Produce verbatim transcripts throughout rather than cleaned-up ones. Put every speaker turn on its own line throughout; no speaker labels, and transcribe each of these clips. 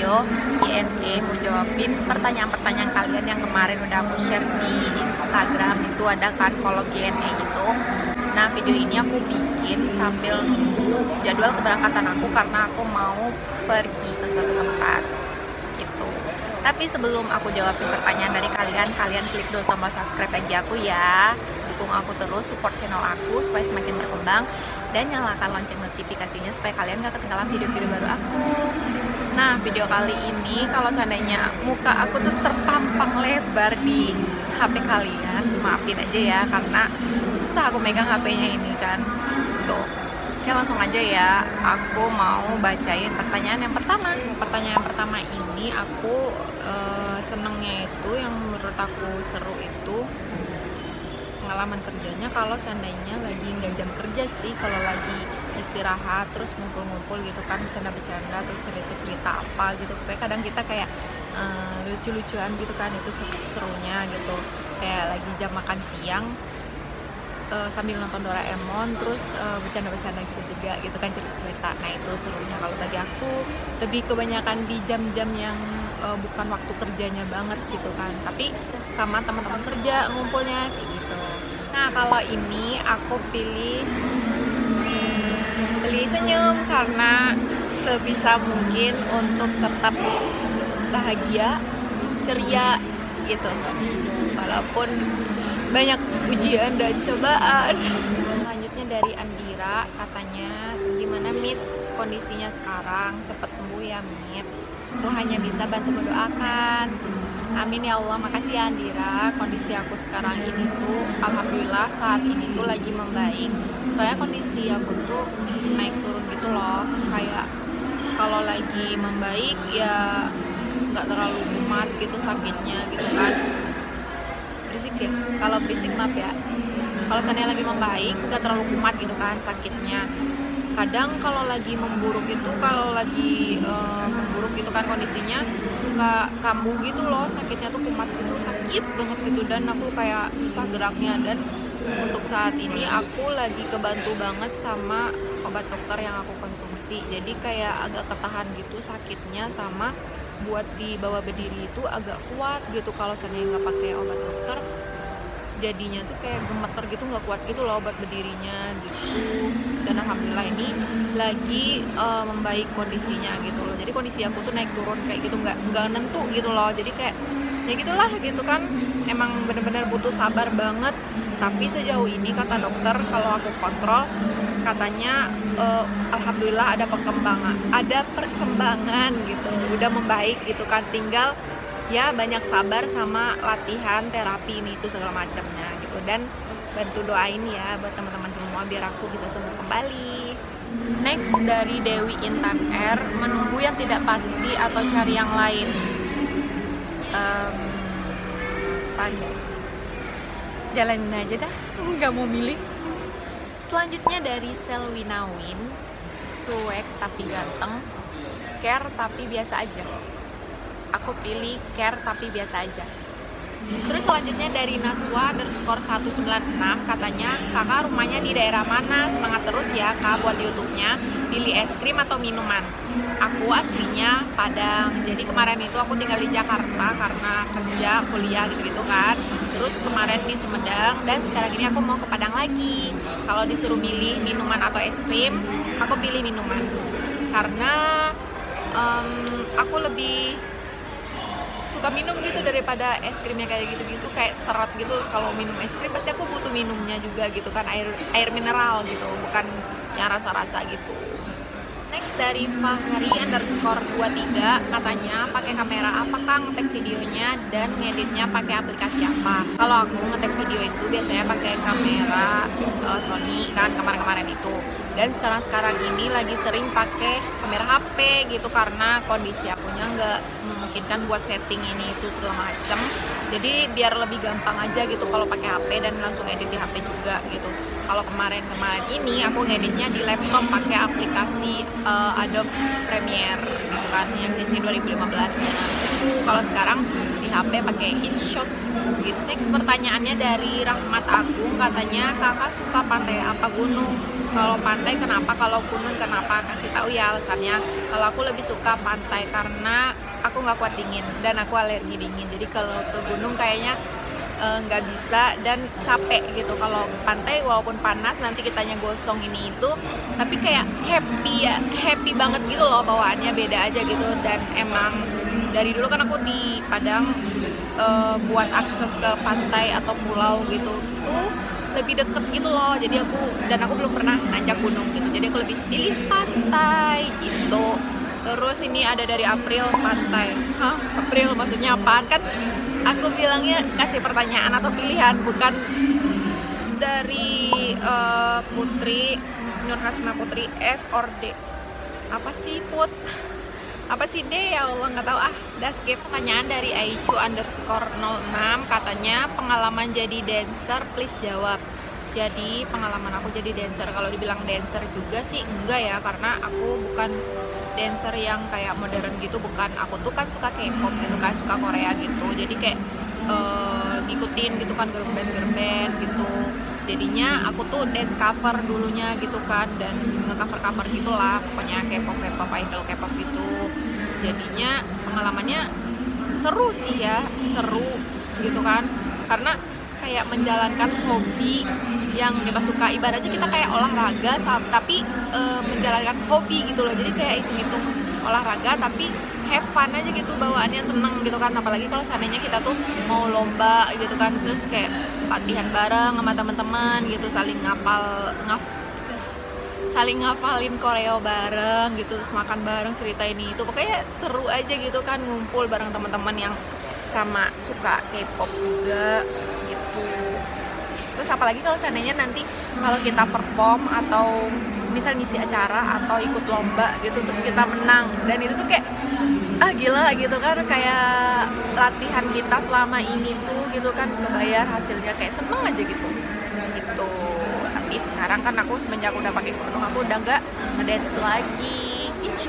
video Q and A, mau jawabin pertanyaan-pertanyaan kalian yang kemarin udah aku share di Instagram. Itu ada kan kolom Q and A gitu. Nah, video ini aku bikin sambil nunggu jadwal keberangkatan aku karena aku mau pergi ke suatu tempat gitu. Tapi sebelum aku jawabin pertanyaan dari kalian, kalian klik dulu tombol subscribe lagi aku ya. Dukung aku terus, support channel aku supaya semakin berkembang, dan nyalakan lonceng notifikasinya supaya kalian gak ketinggalan video-video baru aku. Nah, video kali ini kalau seandainya muka aku tuh terpampang lebar di H P kalian, maafin aja ya karena susah aku megang H P-nya ini kan. Tuh. Oke, langsung aja ya. Aku mau bacain pertanyaan yang pertama. Pertanyaan pertama ini aku uh, senengnya itu, yang menurut aku seru itu pengalaman kerjanya kalau seandainya lagi nggak jam kerja sih, kalau lagi istirahat terus ngumpul-ngumpul gitu kan, bercanda-bercanda terus cerita-cerita apa gitu. Kayak kadang kita kayak uh, lucu-lucuan gitu kan, itu serunya gitu. Kayak lagi jam makan siang uh, sambil nonton Doraemon terus uh, bercanda-bercanda gitu juga gitu kan, cerita-cerita. Nah, itu serunya kalau bagi aku, lebih kebanyakan di jam-jam yang uh, bukan waktu kerjanya banget gitu kan, tapi sama teman-teman kerja ngumpulnya kayak gitu. Nah, kalau ini aku pilih beli senyum karena sebisa mungkin untuk tetap bahagia, ceria gitu, walaupun banyak ujian dan cobaan. Selanjutnya dari Andira, katanya gimana Mit kondisinya sekarang, cepat sembuh ya Mit, aku hanya bisa bantu mendoakan. Amin ya Allah. Makasih ya Andira. Kondisi aku sekarang ini tuh alhamdulillah saat ini tuh lagi membaik. Soalnya kondisi aku tuh naik turun gitu loh. Kayak kalau lagi membaik ya nggak terlalu kumat gitu sakitnya gitu kan. Berisik ya? Kalau berisik maaf ya. Kalau seandainya lagi membaik nggak terlalu kumat gitu kan sakitnya. Kadang kalau lagi memburuk itu, kalau lagi uh, memburuk gitu kan kondisinya, suka kambuh gitu loh, sakitnya tuh kumat gitu, sakit banget gitu, dan aku kayak susah geraknya. Dan untuk saat ini aku lagi kebantu banget sama obat dokter yang aku konsumsi, jadi kayak agak ketahan gitu sakitnya, sama buat dibawa berdiri itu agak kuat gitu. Kalau seandainya nggak pakai obat dokter, jadinya tuh kayak gemeter gitu, nggak kuat gitu loh buat berdirinya gitu. Dan alhamdulillah ini lagi uh, membaik kondisinya gitu loh. Jadi kondisi aku tuh naik turun kayak gitu, nggak nggak nentu gitu loh. Jadi kayak ya gitulah gitu kan, emang bener-bener butuh sabar banget. Tapi sejauh ini kata dokter, kalau aku kontrol, katanya uh, alhamdulillah ada perkembangan, ada perkembangan gitu, udah membaik gitu kan. Tinggal ya banyak sabar sama latihan terapi ini itu segala macamnya gitu. Dan bantu doain ya buat teman-teman semua biar aku bisa sembuh kembali. Next dari Dewi Intan R, menunggu yang tidak pasti atau cari yang lain? Um, pandai, jalanin aja dah, nggak mau milih. Selanjutnya dari Selwina Win, cuek tapi ganteng, care tapi biasa aja. Aku pilih care tapi biasa aja. Terus selanjutnya dari Naswa underscore satu sembilan enam, katanya kakak rumahnya di daerah mana, semangat terus ya kak buat YouTube-nya, pilih es krim atau minuman. Aku aslinya Padang, jadi kemarin itu aku tinggal di Jakarta karena kerja, kuliah gitu-gitu kan. Terus kemarin di Sumedang, dan sekarang ini aku mau ke Padang lagi. Kalau disuruh milih minuman atau es krim, aku pilih minuman karena um, aku lebih suka minum gitu daripada es krimnya kayak gitu-gitu, kayak seret gitu. Kalau minum es krim pasti aku butuh minumnya juga gitu kan, air air mineral gitu, bukan yang rasa-rasa gitu. Next dari Fahri underscore dua tiga, katanya pakai kamera apa kang ngetek videonya dan ngeditnya pakai aplikasi apa? Kalau aku ngetek video itu biasanya pakai kamera uh, Sony kan kemarin-kemarin itu, dan sekarang-sekarang ini lagi sering pakai kamera H P gitu karena kondisi akunya nggak memungkinkan buat setting ini itu segala macam. Jadi biar lebih gampang aja gitu kalau pakai H P dan langsung edit di H P juga gitu. Kalau kemarin-kemarin ini aku ngeditnya di laptop pakai aplikasi uh, Adobe Premiere gitu kan, yang C C dua ribu lima belas nya. Kalau sekarang di H P pakai InShot Next pertanyaannya dari Rahmat Agung, katanya kakak suka pantai apa gunung? Kalau pantai kenapa, kalau gunung kenapa, kasih tahu ya alasannya. Kalau aku lebih suka pantai karena aku nggak kuat dingin dan aku alergi dingin. Jadi kalau ke gunung kayaknya nggak uh, bisa dan capek gitu. Kalau pantai walaupun panas nanti kitanya gosong ini itu, tapi kayak happy ya, happy banget gitu loh, bawaannya beda aja gitu. Dan emang dari dulu kan aku di Padang, uh, buat akses ke pantai atau pulau gitu tuh lebih deket gitu loh. Jadi aku dan aku belum pernah nanjak gunung gitu, jadi aku lebih pilih pantai gitu. Terus ini ada dari April pantai. Hah? April maksudnya apaan? Kan aku bilangnya kasih pertanyaan atau pilihan, bukan dari uh, Putri Nur Hasna Putri F or D. Apa sih Put? Apa sih D ya Allah, nggak tahu ah. Udah skip. Pertanyaan dari Aichu underscore nol enam, katanya pengalaman jadi dancer, please jawab. Jadi pengalaman aku jadi dancer, kalau dibilang dancer juga sih enggak ya, karena aku bukan dancer yang kayak modern gitu, bukan. Aku tuh kan suka K-pop gitu kan, suka Korea gitu, jadi kayak uh, ngikutin gitu kan gerben-gerben gitu. Jadinya aku tuh dance cover dulunya gitu kan, dan nge-cover-cover gitulah pokoknya K-pop, K-pop, idol K-pop gitu. Jadinya pengalamannya seru sih ya, seru gitu kan, karena kayak menjalankan hobi yang kita suka. Ibaratnya kita kayak olahraga tapi e, menjalankan hobi gitu loh. Jadi kayak hitung-hitung olahraga tapi have fun aja gitu, bawaannya seneng gitu kan. Apalagi kalau seandainya kita tuh mau lomba gitu kan, terus kayak latihan bareng sama teman-teman gitu, saling ngapal ngaf saling ngapalin koreo bareng gitu, terus makan bareng, cerita ini itu, pokoknya seru aja gitu kan, ngumpul bareng teman-teman yang sama suka K-pop juga gitu. Terus apalagi kalau seandainya nanti kalau kita perform atau misal ngisi acara atau ikut lomba gitu, terus kita menang, dan itu tuh kayak ah gila gitu kan, kayak latihan kita selama ini tuh gitu kan kebayar hasilnya, kayak seneng aja gitu gitu. Tapi sekarang kan aku semenjak udah pakai kerudung, aku udah nggak ngedance lagi gitu.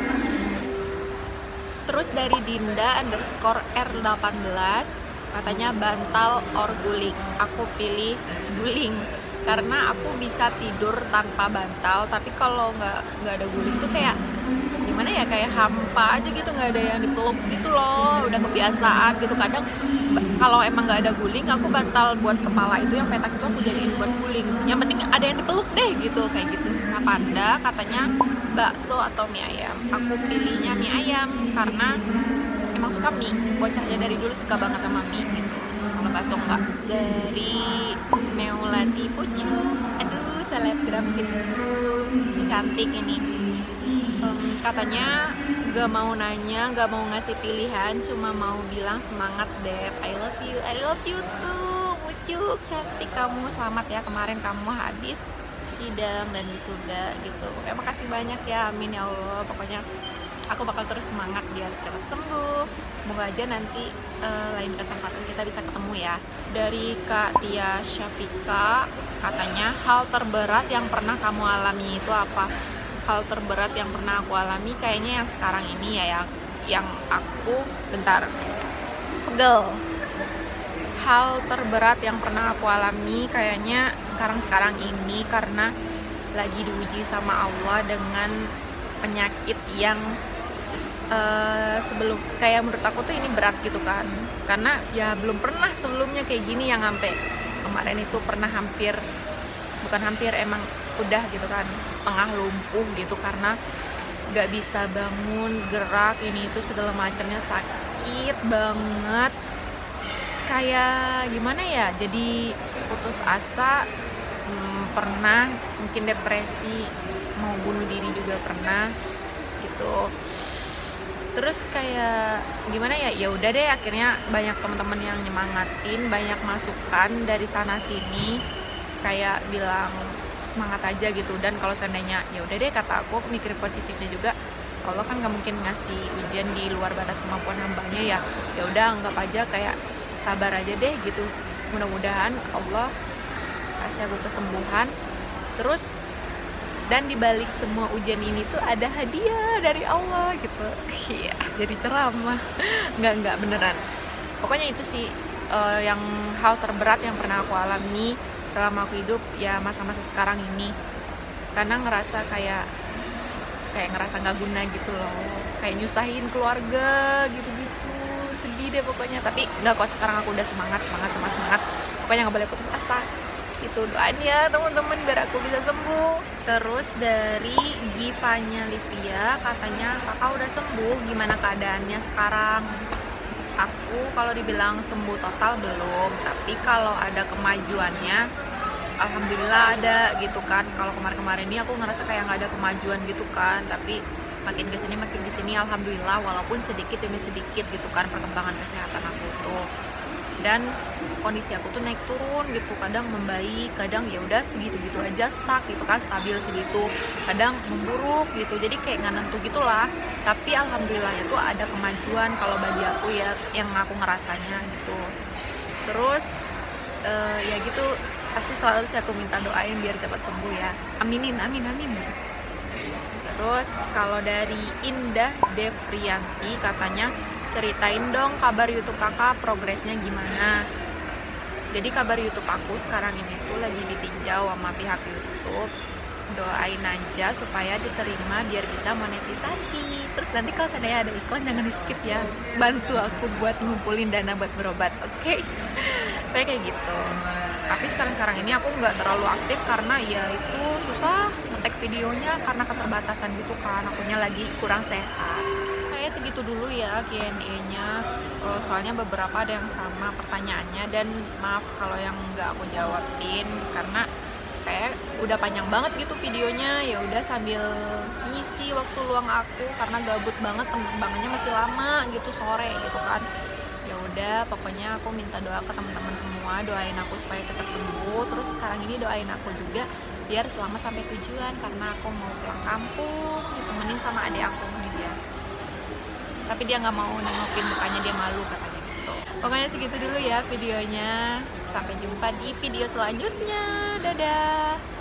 Terus dari Dinda underscore R delapan belas, katanya bantal or guling. Aku pilih guling karena aku bisa tidur tanpa bantal, tapi kalau nggak nggak ada guling tuh kayak gimana ya, kayak hampa aja gitu, nggak ada yang dipeluk gitu loh, udah kebiasaan gitu. Kadang kalau emang nggak ada guling, aku bantal buat kepala itu yang petak itu aku jadiin buat guling, yang penting ada yang dipeluk deh gitu, kayak gitu. Nah Panda katanya bakso atau mie ayam. Aku pilihnya mie ayam karena emang suka mie, bocahnya dari dulu suka banget sama mie gitu, kalau bakso enggak. Dari Meulati Pucuk, aduh selebgram hitsku, si cantik ini. Um, katanya gak mau nanya, gak mau ngasih pilihan, cuma mau bilang semangat Dep, I love you, I love you too Pucuk, cantik kamu, selamat ya, kemarin kamu habis sidang dan wisuda gitu. Pokoknya makasih banyak ya, amin ya Allah. Pokoknya aku bakal terus semangat biar cepat sembuh. Semoga aja nanti uh, lain kesempatan kita bisa ketemu ya. Dari Kak Tia Syafika, katanya hal terberat yang pernah kamu alami itu apa? Hal terberat yang pernah aku alami kayaknya yang sekarang ini ya, yang yang aku bentar pegel. Hal terberat yang pernah aku alami kayaknya sekarang-sekarang ini, karena lagi diuji sama Allah dengan penyakit yang uh, sebelum, kayak menurut aku tuh ini berat gitu kan, karena ya belum pernah sebelumnya kayak gini, yang sampai kemarin itu pernah hampir, bukan hampir, emang udah gitu kan setengah lumpuh gitu, karena gak bisa bangun, gerak, ini itu segala macamnya, sakit banget, kayak gimana ya, jadi putus asa, hmm, pernah, mungkin depresi, mau bunuh diri juga pernah gitu. Terus kayak gimana ya, ya udah deh, akhirnya banyak teman-teman yang nyemangatin, banyak masukan dari sana sini, kayak bilang semangat aja gitu. Dan kalau seandainya ya udah deh, kata aku, aku mikir positifnya juga, Allah kan nggak mungkin ngasih ujian di luar batas kemampuan hambanya ya. Ya udah, anggap aja kayak sabar aja deh gitu. Mudah-mudahan Allah kasih aku kesembuhan. Terus dan dibalik semua ujian ini tuh ada hadiah dari Allah gitu. Iya, jadi ceramah. Nggak nggak beneran. Pokoknya itu sih uh, yang hal terberat yang pernah aku alami selama aku hidup ya, masa-masa sekarang ini. karena ngerasa kayak kayak ngerasa nggak guna gitu loh, kayak nyusahin keluarga gitu-gitu, sedih deh pokoknya. Tapi nggak kok, sekarang aku udah semangat semangat semangat semangat pokoknya nggak boleh putus asa. Itu doain ya teman-teman biar aku bisa sembuh. Terus dari Givanya Livia, katanya kakak udah sembuh, gimana keadaannya sekarang? Aku kalau dibilang sembuh total belum, tapi kalau ada kemajuannya alhamdulillah ada gitu kan. Kalau kemarin-kemarin ini aku ngerasa kayak nggak ada kemajuan gitu kan, tapi makin kesini makin kesini alhamdulillah, walaupun sedikit demi sedikit gitu kan perkembangan kesehatan aku tuh. Dan kondisi aku tuh naik turun gitu, kadang membaik, kadang ya udah segitu-gitu aja, stuck gitu kan, stabil segitu, kadang memburuk gitu, jadi kayak nggak nentu gitulah. Tapi alhamdulillah itu ada kemajuan kalau bagi aku ya, yang aku ngerasanya gitu. Terus uh, ya gitu, pasti selalu sih aku minta doain biar cepat sembuh ya, aminin amin amin. Terus kalau dari Indah Devrianti, katanya ceritain dong kabar YouTube kakak, progresnya gimana. Jadi kabar YouTube aku sekarang ini tuh lagi ditinjau sama pihak YouTube, doain aja supaya diterima biar bisa monetisasi. Terus nanti kalau seandainya ada iklan jangan di skip ya, bantu aku buat ngumpulin dana buat berobat, oke? Okay? Kayak kayak gitu. Tapi sekarang-sekarang ini aku nggak terlalu aktif karena ya itu susah ngetek videonya karena keterbatasan gitu kan, akunya lagi kurang sehat. Kayak segitu dulu ya Q and A-nya, uh, soalnya beberapa ada yang sama pertanyaannya, dan maaf kalau yang nggak aku jawabin karena kayak udah panjang banget gitu videonya. Ya udah sambil ngisi waktu luang aku karena gabut banget, penerbangannya masih lama gitu, sore gitu kan. Ya udah pokoknya aku minta doa ke teman-teman semua, doain aku supaya cepat sembuh. Terus sekarang ini doain aku juga biar selamat sampai tujuan, karena aku mau pulang kampung ditemenin sama adik aku nih dia. Tapi dia nggak mau nengokin mukanya, dia malu katanya gitu. Pokoknya segitu dulu ya videonya, sampai jumpa di video selanjutnya, dadah.